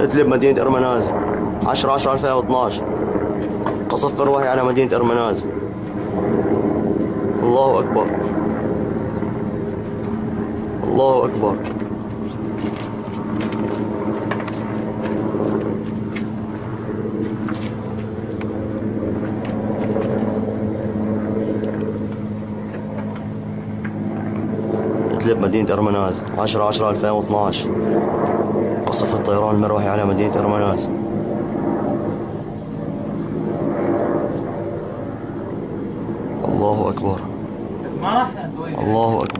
إدلب مدينة إرمناز 10/10/2012. قصف مروحي على مدينة إرمناز. الله أكبر، الله أكبر. إدلب مدينة إرمناز 10/10/2012. قصف الطيران المروحي على مدينة إرمناز. الله أكبر، الله أكبر.